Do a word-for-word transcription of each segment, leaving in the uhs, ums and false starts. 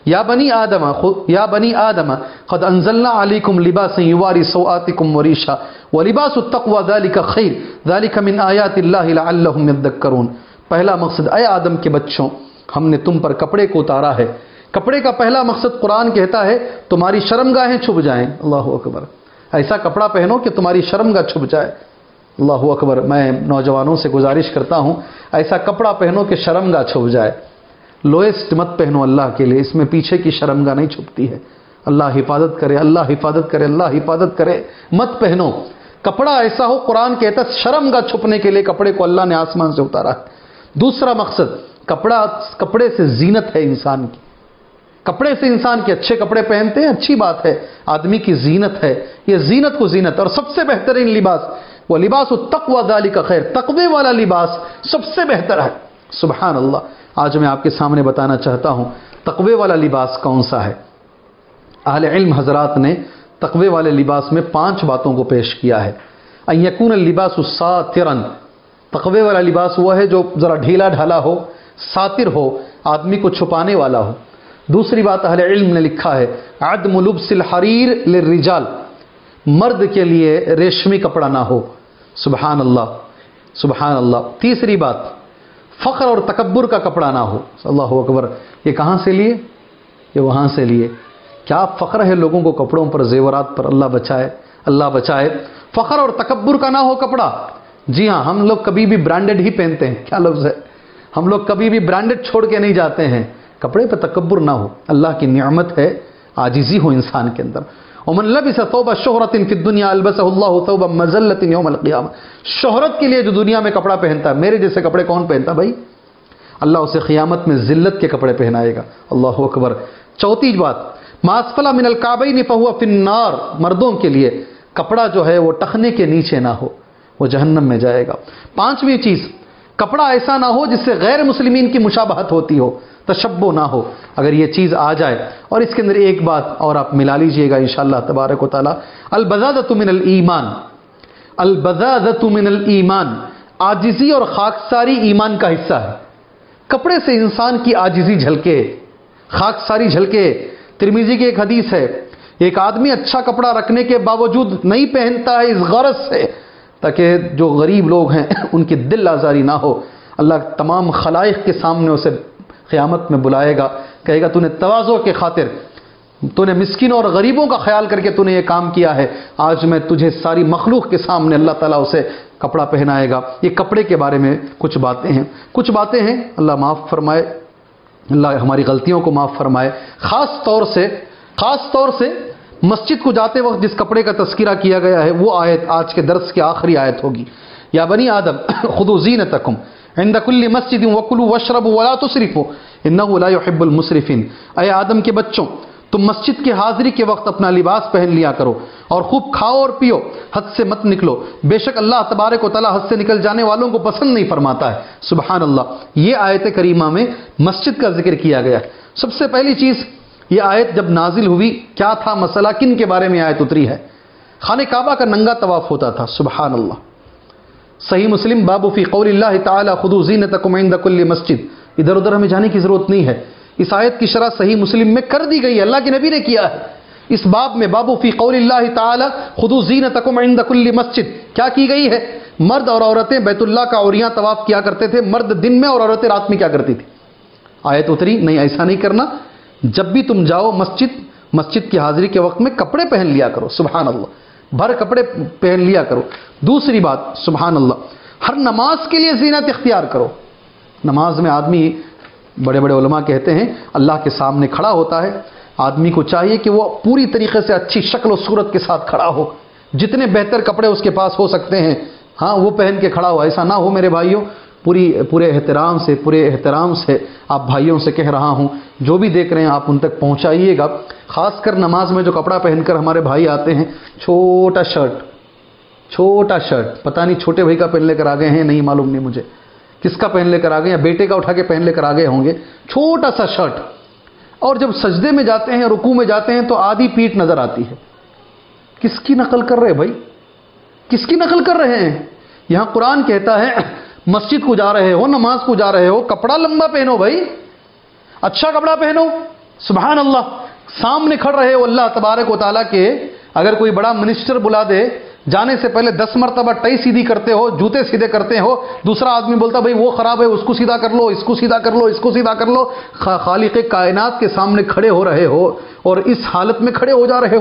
یا بنی آدم یا بنی آدم قد انزلنا علیکم لباسا یواری سوآتکم وریشا ولباس التقوی ذلک خیر ذلک من آیات اللہ لعلہم یذکرون۔ پہلا مقصد، اے آدم کے بچوں، ہم نے تم پر کپڑے کو اتارا ہے۔ کپڑے کا پہلا مقصد قرآن کہتا ہے تمہاری شرمگاہیں چھپ جائیں۔ اللہ اکبر، ایسا کپڑا پہنو کہ تمہاری شرمگاہ چھپ جائے۔ اللہ اکبر، میں نوجوانوں سے گزارش کرتا ہوں ایسا کپڑا پہنو کہ شرمگاہ چھپ جائے۔ لوئسٹ مت پہنو اللہ کے لیے، اس میں پیچھے کی شرمگاہ نہیں چھپتی ہے۔ اللہ حفاظت کرے، اللہ حفاظت کرے، اللہ حفاظت کرے، مت پہنو کپڑا ایسا ہو۔ قرآن کہتا ہے شرمگاہ چھپنے کے لیے کپڑے کو اللہ نے آسمان سے اتارا ہے۔ دوسرا مقصد، کپڑا کپڑے سے زینت ہے انسان کی، کپڑے سے انسان کے اچھے کپڑے پہنتے ہیں، اچھی بات ہے، آدمی کی زینت ہے، یہ زینت کو زینت۔ اور سب سے بہترین لباس وہ لباس التقوی ذالک خیر، تقوی والا لباس سب سے بہتر ہے۔ سبحان اللہ، آج میں آپ کے سامنے بتانا چاہتا ہوں تقوی والا لباس کون سا ہے۔ اہل علم حضرات نے تقوی والے لباس میں پانچ باتوں کو پیش کیا ہے۔ ان یکون اللباس ساترا، تقوی والا لباس وہ ہے جو ذرا ڈھیلا ڈھالا ہو، ساتر ہو، آدمی کو چھپانے والا ہو۔ دوسری بات اہل علم نے لکھا ہے عدم لبس الحریر للرجال، مرد کے لیے ریشمی کپڑا نہ ہو۔ سبحان اللہ سبحان اللہ۔ تیسری بات، فخر اور تکبر کا کپڑا نہ ہو۔ اللہ اکبر، یہ کہاں سے لیے؟ یہ وہاں سے لیے۔ کیا فخر ہے لوگوں کو کپڑوں پر، زیورات پر، اللہ بچائے اللہ بچائے۔ فخر اور تکبر کا نہ ہو کپڑا۔ جی ہاں، ہم لوگ کبھی بھی برانڈڈ ہی پہنتے ہیں، کیا لفظ ہے، ہم لوگ کبھی بھی برانڈڈ چھوڑ کے نہیں جاتے ہیں۔ کپڑے پہ تکبر نہ ہو، اللہ کی نعمت ہے، عاجزی ہو انسان کے اندر۔ ومن لبس ثوب شہرت فی الدنیا البسہ اللہ ثوب مذلت یوم القیامہ، شہرت کے لیے جو دنیا میں کپڑا پہنتا ہے، میرے جیسے کپڑے کون پہنتا بھائی؟ اللہ اسے قیامت میں ذلت کے کپڑے پہنائے گا۔ اللہ اکبر۔ چوتھی بات، ما اسفل من الکعبین فہو فی النار، مردوں کے لیے کپڑا جو ہے وہ ٹخنے کے نیچے نہ ہو، وہ جہنم میں جائے گا۔ پانچویں چیز، کپڑا ایسا نہ ہو جس سے غیر مسلمین کی مشابہت ہوتی ہو، تشبہ نہ ہو۔ اگر یہ چیز آ جائے، اور اس کے اندر ایک بات اور آپ ملا لیجئے گا انشاءاللہ تبارک و تعالی، البذاذۃ من الایمان، البذاذۃ من الایمان، عاجزی اور خاکساری ایمان کا حصہ ہے۔ کپڑے سے انسان کی عاجزی جھلکے، خاکساری جھلکے۔ ترمذی کی ایک حدیث ہے، ایک آدمی اچھا کپڑا رکھنے کے باوجود نہیں پہنتا ہے اس غرض سے تاکہ جو غریب لوگ ہیں ان کی دل آزاری نہ ہو، اللہ تمام خلائق کے سامنے اسے قیامت میں بلائے گا، کہے گا تو نے تواضع کے خاطر، تو نے مسکینوں اور غریبوں کا خیال کر کے تو نے یہ کام کیا ہے، آج میں تجھے ساری مخلوق کے سامنے اللہ تعالیٰ اسے کپڑا پہنائے گا۔ یہ کپڑے کے بارے میں کچھ باتیں ہیں، کچھ باتیں ہیں، اللہ معاف فرمائے، اللہ ہماری غلطیوں کو معاف فرمائے۔ خاص طور سے خاص طور سے مسجد کو جاتے وقت جس کپڑے کا تذکرہ کیا گیا ہے وہ آیت آج کے درس کی آخری آیت ہوگی۔ یا بنی آدم خذوا زینتکم عند کل مسجد وکلوا واشربوا ولا تسرفوا انہ لا يحب المسرفین، اے آدم کے بچوں، تم مسجد کے حاضری کے وقت اپنا لباس پہن لیا کرو اور خوب کھاؤ اور پیو، حد سے مت نکلو، بے شک اللہ تبارک و تعالیٰ حد سے نکل جانے والوں کو پسند نہیں فرماتا ہے۔ سبحان اللہ۔ یہ آیت کریمہ میں مسجد کا ذکر کیا گیا ہے۔ سب سے پہلی چیز، یہ آیت جب نازل ہوئی کیا تھا مسئلہ، کن کے بارے میں آیت اتری ہے؟ خانہ کعبہ کا ننگا طواف ہوتا تھا۔ سبحان اللہ۔ صحیح مسلم باب فی قول اللہ تعالی خذوا زینتکم عند کل مسجد، ادھر ادھر ہمیں جانے کی ضرورت نہیں ہے، اس آیت کی شرح صحیح مسلم میں کر دی گئی ہے، اللہ کے نبی نے کیا ہے۔ اس باب میں باب فی قول اللہ تعالی خذوا زینتکم عند کل مسجد کیا کی گئی ہے؟ مرد اور عورتیں بیت اللہ کا عریاں طواف کیا کرتے تھے، مرد دن میں اور عورتیں رات میں کیا کرتی تھی؟ آیت اتری نہیں، ایسا نہیں کرنا، جب بھی تم جاؤ مسجد، مسجد کی حاضری کے وقت میں کپڑے پہن لیا کرو۔ سبحان اللہ، بھر کپڑے پہن لیا کرو۔ دوسری بات، سبحان اللہ، ہر نماز کے لیے زینت اختیار کرو۔ نماز میں آدمی، بڑے بڑے علماء کہتے ہیں، اللہ کے سامنے کھڑا ہوتا ہے، آدمی کو چاہیے کہ وہ پوری طریقے سے اچھی شکل و صورت کے ساتھ کھڑا ہو، جتنے بہتر کپڑے اس کے پاس ہو سکتے ہیں ہاں وہ پہن کے کھڑا ہو۔ ایسا نہ ہو میرے بھائیوں، پوری پورے احترام سے پورے احترام سے آپ بھائیوں سے کہہ رہا ہوں، جو بھی دیکھ رہے ہیں آپ ان تک پہنچائیے گا، خاص کر نماز میں جو کپڑا پہن کر ہمارے بھائی آتے ہیں، چھوٹا شرٹ، چھوٹا شرٹ، پتہ نہیں چھوٹے بھائی کا پہن لے کر آ گئے ہیں، نہیں معلوم نہیں مجھے کس کا پہن لے کر آ گئے، یا بیٹے کا اٹھا کے پہن لے کر آ گئے ہوں گے، چھوٹا سا شرٹ، اور جب سجدے میں جاتے ہیں، رکوع میں جاتے ہیں تو آدھی پیٹھ نظر آتی ہے۔ کس کی نقل کر رہے بھائی؟ کس کی نقل کر رہے ہیں؟ یہاں قرآن کہتا ہے مسجد کو جا رہے ہو، نماز کو جا رہے ہو، کپڑا لمبا پہنو بھائی، اچھا کپڑا پہنو، سبحان اللہ، سامنے کھڑ رہے ہو اللہ تبارک و تعالیٰ کے. اگر کوئی بڑا منسٹر بلا دے، جانے سے پہلے دس مرتبہ ٹئی سیدھی کرتے ہو، جوتے سیدھے کرتے ہو، دوسرا آدمی بولتا بھائی وہ خراب ہے، اس کو سیدھا کر لو، اس کو سیدھا کر لو، اس کو سیدھا کر لو. خالق کائنات کے سامنے کھڑے ہو رہے ہو اور اس حالت میں کھڑے ہو جا رہے ہو.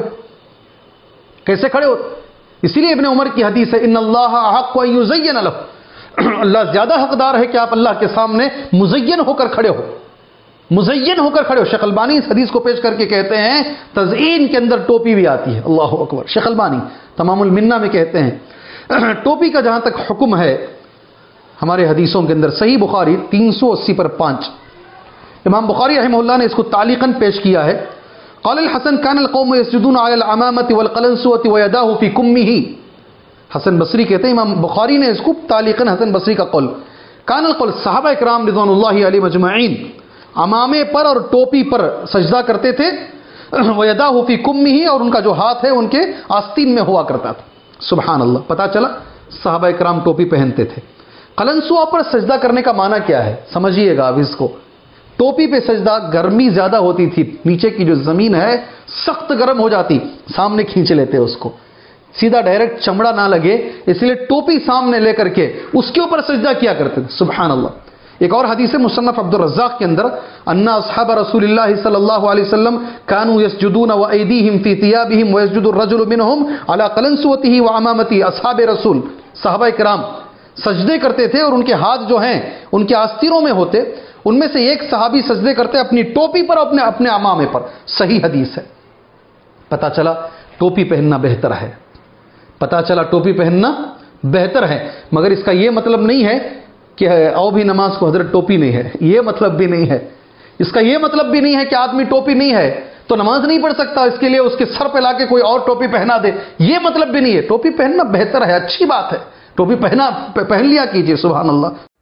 کیسے کھڑے ہو؟ اسی لیے ابن عمر کی حدیث ہے ان اللہ احق ان یزین لہ، اللہ زیادہ حقدار ہے کہ آپ اللہ کے سامنے مزین ہو کر کھڑے ہو، مزین ہو کر کھڑے ہو. شیخ البانی اس حدیث کو پیش کر کے کہتے ہیں تزئین کے اندر ٹوپی بھی آتی ہے. اللہ اکبر. شیخ البانی تمام المنہ میں کہتے ہیں ٹوپی کا جہاں تک حکم ہے ہمارے حدیثوں کے اندر صحیح بخاری تین سو اسی پر پانچ، امام بخاری رحمہ اللہ نے اس کو تعلیقاً پیش کیا ہے. قال الحسن كان القوم يسجدون على العمامة والقلنسوة ويداه في كمه. حسن بصری کہتے ہیں، امام بخاری نے اس کو تعلیقاً حسن بصری کا قول، کان القول صحابہ اکرام رضوان اللہ علیہم اجمعین عمامے پر اور ٹوپی پر سجدہ کرتے تھے، وَيَدَاهُ فِي كُمِّهِ، اور ان کا جو ہاتھ ہے ان کے آستین میں ہوا کرتا تھا. سبحان اللہ. پتا چلا صحابہ اکرام ٹوپی پہنتے تھے. قلنسوا پر سجدہ کرنے کا معنی کیا ہے سمجھیے گا اب اس کو. ٹوپی پہ سجدہ، گرمی زیادہ ہوتی تھی، نیچے کی جو زمین ہے سخت گرم ہو جاتی، سامنے کھینچ لیتے اس کو، سیدھا ڈائریکٹ چمڑا نہ لگے، اس لیے ٹوپی سامنے لے کر کے اس کے اوپر سجدہ کیا کرتے تھے. سبحان اللہ. ایک اور حدیث مصنف عبد الرزاق کے اندر ان اصحاب رسول اللہ صلی اللہ علیہ وسلم كانوا يسجدون وايديهم في ثيابهم ويسجد الرجل منهم على قلنسوته وعمامته. اصحاب رسول صحابہ کرام سجدے کرتے تھے اور ان کے ہاتھ جو ہیں ان کے آستینوں میں ہوتے. ان میں سے ایک صحابی سجدے کرتے اپنی ٹوپی پر، اپنے اپنے عمامے پر. صحیح حدیث ہے. پتا چلا ٹوپی پہننا بہتر ہے، پتا چلا ٹوپی پہننا بہتر ہے. مگر اس کا یہ مطلب نہیں ہے کہ او بھی نماز کو حضرت ٹوپی نہیں ہے، یہ مطلب بھی نہیں ہے. اس کا یہ مطلب بھی نہیں ہے کہ آدمی ٹوپی نہیں ہے تو نماز نہیں پڑھ سکتا، اس کے لیے اس کے سر پہ لا کے کوئی اور ٹوپی پہنا دے، یہ مطلب بھی نہیں ہے. ٹوپی پہننا بہتر ہے، اچھی بات ہے، ٹوپی پہنا پہن لیا کیجئے. سبحان اللہ.